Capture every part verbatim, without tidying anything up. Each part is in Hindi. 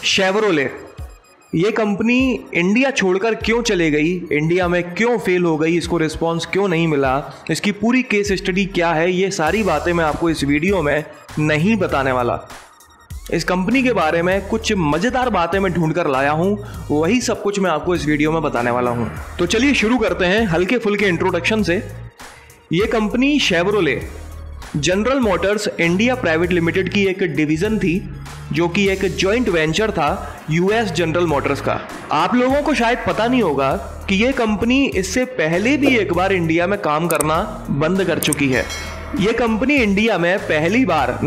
शेवरोले ये कंपनी इंडिया छोड़कर क्यों चले गई, इंडिया में क्यों फेल हो गई, इसको रिस्पांस क्यों नहीं मिला, इसकी पूरी केस स्टडी क्या है, ये सारी बातें मैं आपको इस वीडियो में नहीं बताने वाला। इस कंपनी के बारे में कुछ मज़ेदार बातें मैं ढूंढ कर लाया हूँ, वही सब कुछ मैं आपको इस वीडियो में बताने वाला हूँ। तो चलिए शुरू करते हैं हल्के फुल्के इंट्रोडक्शन से। ये company Chevrolet General Motors India private limited की एक डिवीज़न थी, जो कि एक जॉइंट वेंचर था यूएस जनरल मोटर्स का। आप लोगों को शायद पता नहीं होगा कि ये कंपनी इससे पहले भी एक बार इंडिया में काम करना बंद कर चुकी है। ये कंपनी इंडिया में पहली बार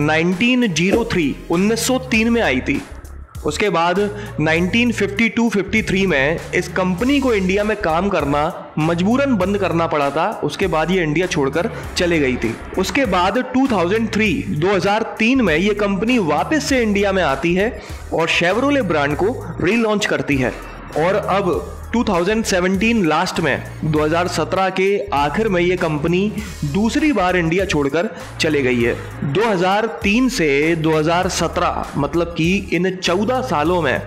उन्नीस सौ तीन में आई थी। उसके बाद उन्नीस सौ बावन तिरेपन में इस कंपनी को इंडिया में काम करना मजबूरन बंद करना पड़ा था। उसके बाद ये इंडिया छोड़कर चले गई थी। उसके बाद दो हज़ार तीन में ये कंपनी वापस से इंडिया में आती है और शेवरोले ब्रांड को रीलॉन्च करती है। और अब दो हज़ार सत्रह लास्ट में दो हज़ार सत्रह के आखिर में ये कंपनी दूसरी बार इंडिया छोड़कर चले गई है। दो हज़ार तीन से दो हज़ार सत्रह मतलब कि इन चौदह सालों में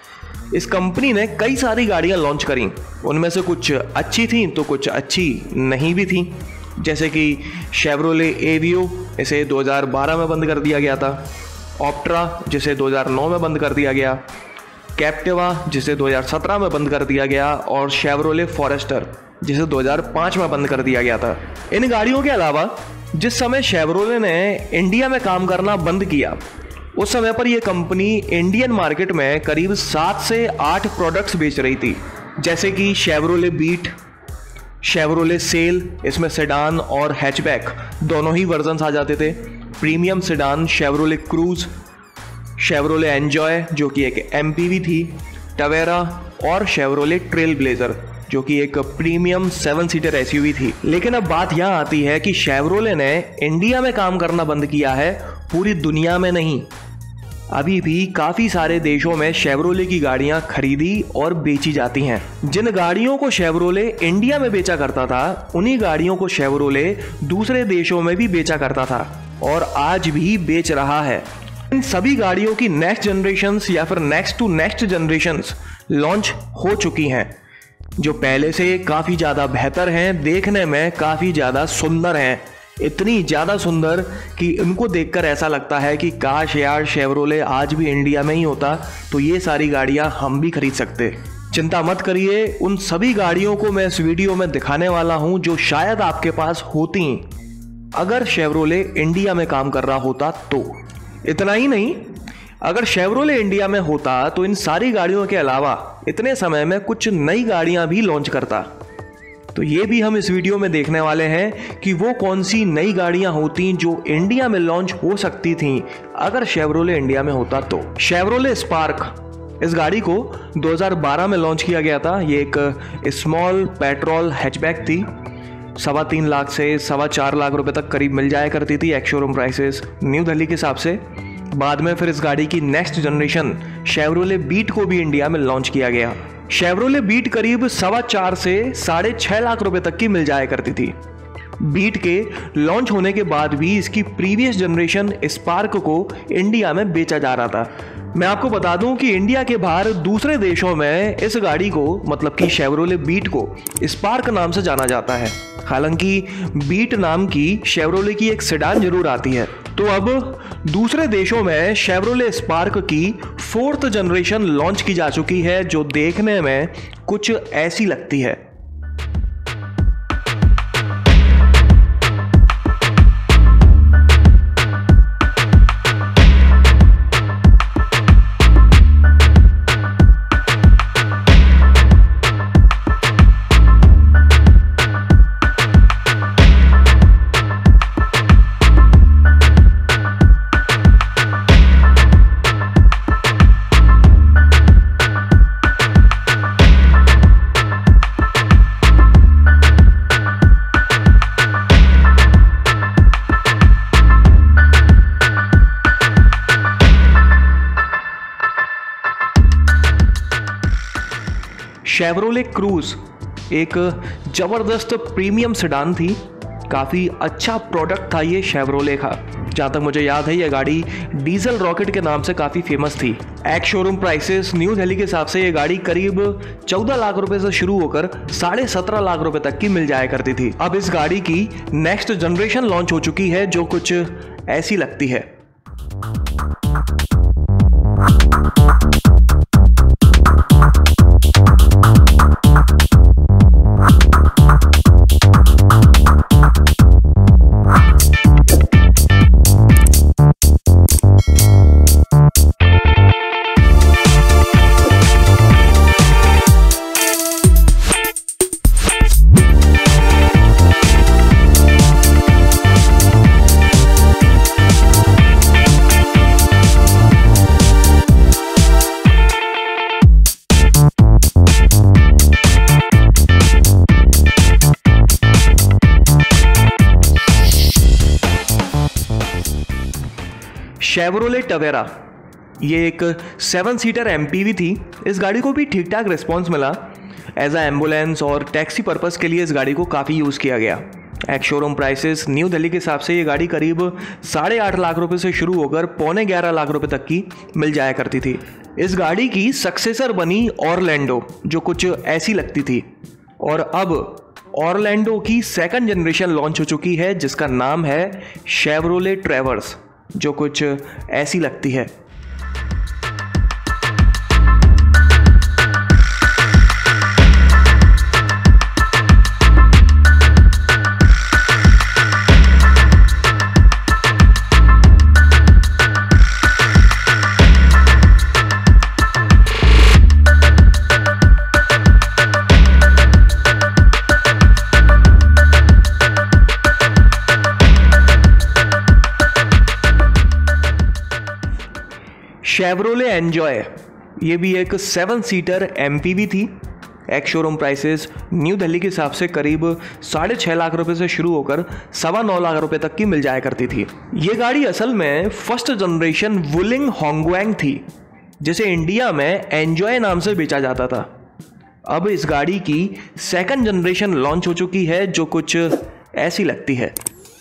इस कंपनी ने कई सारी गाड़ियां लॉन्च करी। उनमें से कुछ अच्छी थी तो कुछ अच्छी नहीं भी थी, जैसे कि शेवरोले एवियो, इसे दो हज़ार बारह में बंद कर दिया गया था। ऑप्ट्रा, जिसे दो हज़ार नौ में बंद कर दिया गया। कैप्टिवा, जिसे दो हज़ार सत्रह में बंद कर दिया गया। और शेवरोले फॉरेस्टर, जिसे दो हज़ार पाँच में बंद कर दिया गया था। इन गाड़ियों के अलावा जिस समय शेवरोले ने इंडिया में काम करना बंद किया, उस समय पर यह कंपनी इंडियन मार्केट में करीब सात से आठ प्रोडक्ट्स बेच रही थी, जैसे कि शेवरोले बीट, शेवरोले सेल, इसमें सेडान और हैचबैक दोनों ही वर्जन्स आ जाते थे। Premium sedan Chevrolet Cruze, Chevrolet Enjoy जो कि एक एमपीवी थी, टवेरा और शेवरोले ट्रेल ब्लेजर जो कि एक प्रीमियम सेवन सीटर एसयूवी थी। लेकिन अब बात यहाँ आती है कि शेवरोले ने इंडिया में काम करना बंद किया है, पूरी दुनिया में नहीं। अभी भी काफ़ी सारे देशों में शेवरोले की गाड़ियाँ खरीदी और बेची जाती हैं। जिन गाड़ियों को शेवरोले इंडिया में बेचा करता था, उन्हीं गाड़ियों को शेवरोले दूसरे देशों में भी बेचा करता था और आज भी बेच रहा है। इन सभी गाड़ियों की नेक्स्ट जनरेशन्स या फिर next to next generations launch हो चुकी हैं, जो पहले से काफ़ी ज़्यादा बेहतर हैं, देखने में काफ़ी ज़्यादा सुंदर हैं। इतनी ज़्यादा सुंदर कि इनको देखकर ऐसा लगता है कि काश यार शेवरोले आज भी इंडिया में ही होता तो ये सारी गाड़ियाँ हम भी खरीद सकते। चिंता मत करिए, उन सभी गाड़ियों को मैं इस वीडियो में दिखाने वाला हूँ जो शायद आपके पास होती अगर शेवरोले इंडिया में काम कर रहा होता तो। इतना ही नहीं, अगर शेवरोले इंडिया में होता तो इन सारी गाड़ियों के अलावा इतने समय में कुछ नई गाड़ियां भी लॉन्च करता। तो ये भी हम इस वीडियो में देखने वाले हैं कि वो कौन सी नई गाड़ियां होती जो इंडिया में लॉन्च हो सकती थीं अगर शेवरोले इंडिया में होता तो। शेवरोले स्पार्क, इस गाड़ी को दो हज़ार बारह में लॉन्च किया गया था। ये एक स्मॉल पेट्रोल हैचबैक थी, सवा तीन लाख से सवा चार लाख रुपए तक करीब मिल जाया करती थी ex showroom prices New Delhi के हिसाब से। बाद में फिर इस गाड़ी की नेक्स्ट जनरेशन शेवरोले बीट को भी इंडिया में लॉन्च किया गया। शेवरोले बीट करीब सवा चार से साढ़े छः लाख रुपए तक की मिल जाया करती थी। बीट के लॉन्च होने के बाद भी इसकी प्रीवियस जनरेशन स्पार्क को इंडिया में बेचा जा रहा था। मैं आपको बता दूं कि इंडिया के बाहर दूसरे देशों में इस गाड़ी को, मतलब कि शेवरोले बीट को, स्पार्क नाम से जाना जाता है। हालांकि बीट नाम की शेवरोले की एक सेडान जरूर आती है। तो अब दूसरे देशों में शेवरोले स्पार्क की फोर्थ जनरेशन लॉन्च की जा चुकी है, जो देखने में कुछ ऐसी लगती है। शेवरोले क्रूज एक ज़बरदस्त प्रीमियम सेडान थी, काफ़ी अच्छा प्रोडक्ट था ये शेवरोले का। जहाँ तक मुझे याद है ये गाड़ी डीजल रॉकेट के नाम से काफ़ी फेमस थी। Ex showroom prices New Delhi के हिसाब से ये गाड़ी करीब चौदह लाख रुपए से शुरू होकर साढ़े सत्रह लाख रुपए तक की मिल जाया करती थी। अब इस गाड़ी की नेक्स्ट जनरेशन लॉन्च हो चुकी है जो कुछ ऐसी लगती है। शेवरोले टवेरा ये एक सेवन सीटर एमपीवी थी। इस गाड़ी को भी ठीक ठाक रिस्पॉन्स मिला। एज अ एम्बुलेंस और टैक्सी पर्पस के लिए इस गाड़ी को काफ़ी यूज़ किया गया। Ex showroom prices New Delhi के हिसाब से ये गाड़ी करीब साढ़े आठ लाख रुपए से शुरू होकर पौने ग्यारह लाख रुपए तक की मिल जाया करती थी। इस गाड़ी की सक्सेसर बनी ऑरलैंडो जो कुछ ऐसी लगती थी, और अब ऑरलैंडो की सेकंड जनरेशन लॉन्च हो चुकी है जिसका नाम है शेवरोले ट्रैवर्स जो कुछ ऐसी लगती है। शेवरोले एन्जॉय ये भी एक सेवन सीटर एमपीवी थी। Ex showroom prices New Delhi के हिसाब से करीब साढ़े छः लाख रुपए से शुरू होकर सवा नौ लाख रुपए तक की मिल जाया करती थी। ये गाड़ी असल में फर्स्ट जनरेशन वुलिंग होंगवैंग थी जिसे इंडिया में एन्जॉय नाम से बेचा जाता था। अब इस गाड़ी की सेकंड जनरेशन लॉन्च हो चुकी है जो कुछ ऐसी लगती है।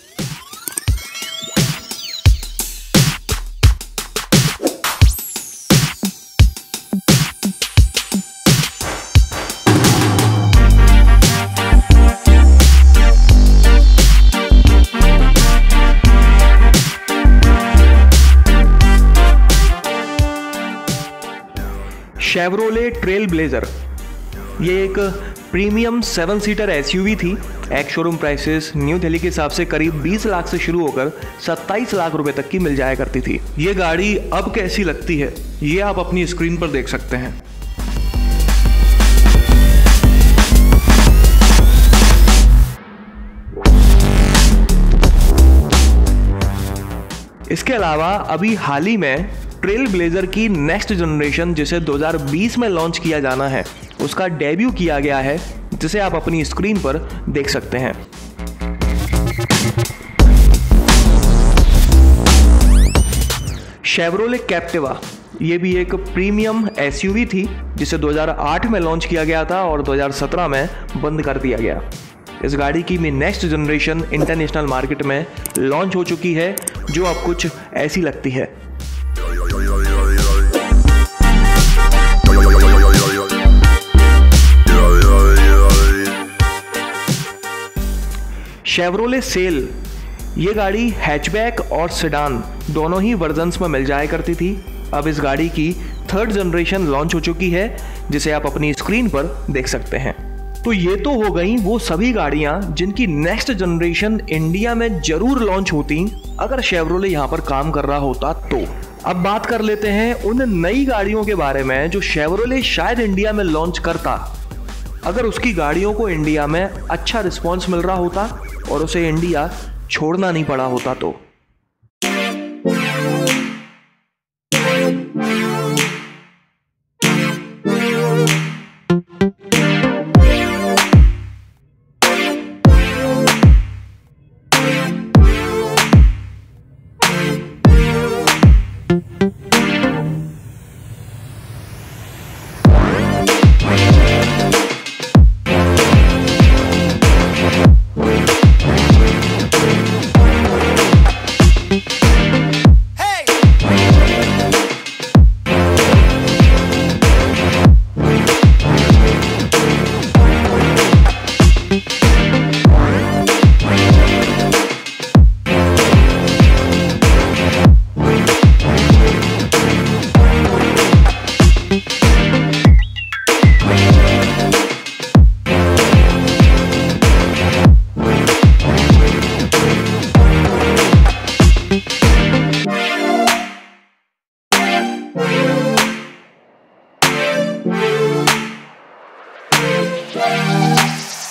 शेवरोले ट्रेल ब्लेजर ये एक प्रीमियम सेवन सीटर एसयूवी थी। Ex showroom prices New Delhi के हिसाब से करीब बीस लाख से शुरू होकर सत्ताईस लाख रुपए तक की मिल जाया करती थी। ये गाड़ी अब कैसी लगती है ये आप अपनी स्क्रीन पर देख सकते हैं। इसके अलावा अभी हाल ही में ट्रेल ब्लेजर की नेक्स्ट जनरेशन जिसे दो हज़ार बीस में लॉन्च किया जाना है उसका डेब्यू किया गया है जिसे आप अपनी स्क्रीन पर देख सकते हैं। शेवरोले कैप्टिवा ये भी एक प्रीमियम एसयूवी थी जिसे दो हज़ार आठ में लॉन्च किया गया था और दो हज़ार सत्रह में बंद कर दिया गया। इस गाड़ी की भी नेक्स्ट जनरेशन इंटरनेशनल मार्केट में लॉन्च हो चुकी है जो अब कुछ ऐसी लगती है। शेवरोले सेल ये गाड़ी हैचबैक और सेडान दोनों ही वर्जन्स में मिल जाया करती थी। अब इस गाड़ी की थर्ड जनरेशन लॉन्च हो चुकी है जिसे आप अपनी स्क्रीन पर देख सकते हैं। तो ये तो हो गई वो सभी गाड़ियां जिनकी नेक्स्ट जनरेशन इंडिया में जरूर लॉन्च होती अगर शेवरोले यहाँ पर काम कर रहा होता तो। अब बात कर लेते हैं उन नई गाड़ियों के बारे में जो शेवरोले शायद इंडिया में लॉन्च करता अगर उसकी गाड़ियों को इंडिया में अच्छा रिस्पॉन्स मिल रहा होता और उसे इंडिया छोड़ना नहीं पड़ा होता तो।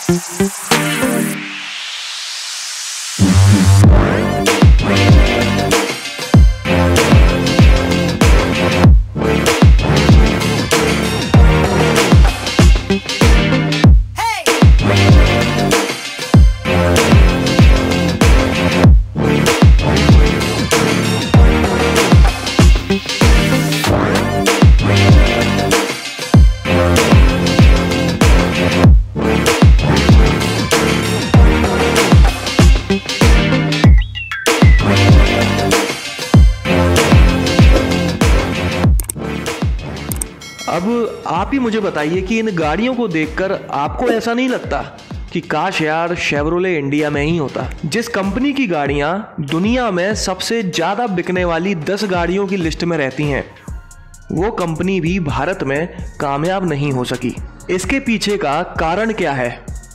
अब आप ही मुझे बताइए कि इन गाड़ियों को देखकर आपको ऐसा नहीं लगता कि काश यार शेवरोले इंडिया में ही होता। जिस कंपनी की गाड़ियां दुनिया में सबसे ज़्यादा बिकने वाली दस गाड़ियों की लिस्ट में रहती हैं, वो कंपनी भी भारत में कामयाब नहीं हो सकी। इसके पीछे का कारण क्या है?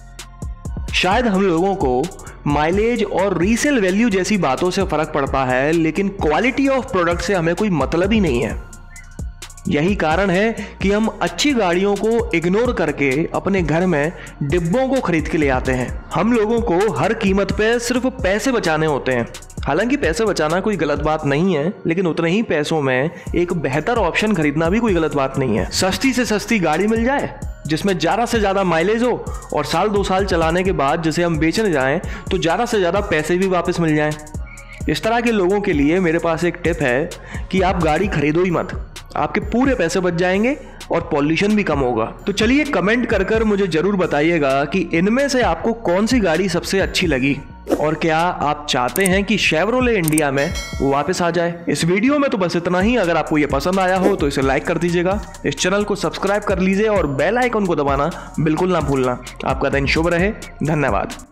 शायद हम लोगों को माइलेज और रीसेल वैल्यू जैसी बातों से फर्क पड़ता है, लेकिन क्वालिटी ऑफ प्रोडक्ट से हमें कोई मतलब ही नहीं है। यही कारण है कि हम अच्छी गाड़ियों को इग्नोर करके अपने घर में डिब्बों को खरीद के ले आते हैं। हम लोगों को हर कीमत पे सिर्फ पैसे बचाने होते हैं। हालांकि पैसे बचाना कोई गलत बात नहीं है, लेकिन उतने ही पैसों में एक बेहतर ऑप्शन खरीदना भी कोई गलत बात नहीं है। सस्ती से सस्ती गाड़ी मिल जाए जिसमें ज़्यादा से ज़्यादा माइलेज हो, और साल दो साल चलाने के बाद जिसे हम बेचने जाएं तो ज़्यादा से ज़्यादा पैसे भी वापस मिल जाएं। इस तरह के लोगों के लिए मेरे पास एक टिप है कि आप गाड़ी खरीदो ही मत। आपके पूरे पैसे बच जाएंगे और पॉल्यूशन भी कम होगा। तो चलिए कमेंट कर कर मुझे जरूर बताइएगा कि इनमें से आपको कौन सी गाड़ी सबसे अच्छी लगी, और क्या आप चाहते हैं कि शेवरोले इंडिया में वापस आ जाए। इस वीडियो में तो बस इतना ही। अगर आपको ये पसंद आया हो तो इसे लाइक कर दीजिएगा, इस चैनल को सब्सक्राइब कर लीजिए और बेल आइकन को दबाना बिल्कुल ना भूलना। आपका दिन शुभ रहे। धन्यवाद।